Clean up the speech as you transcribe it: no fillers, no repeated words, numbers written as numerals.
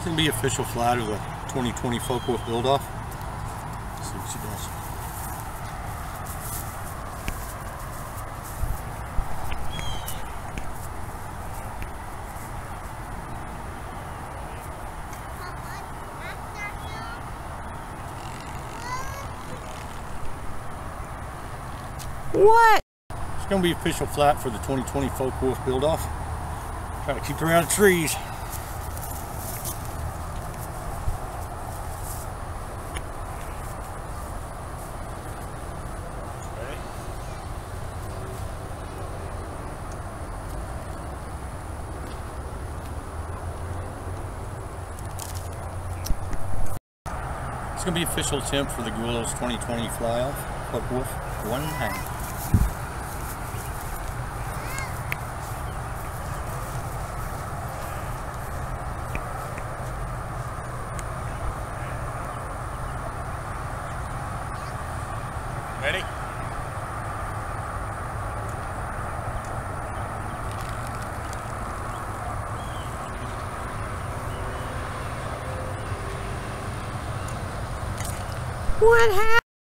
It's going to be official flight of the 2020 Focke-Wulf build-off. Let's see what she does. What? It's going to be official flight for the 2020 Focke-Wulf build-off. Try to keep her out of trees. It's going to be official attempt for the Guillows 2020 fly-off, FW-190. Ready? What happened?